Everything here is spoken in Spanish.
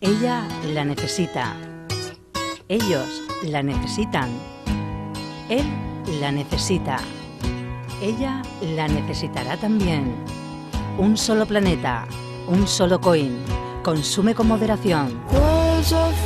Ella la necesita. Ellos la necesitan. Él la necesita. Ella la necesitará también. Un solo planeta, un solo coin. Consume con moderación.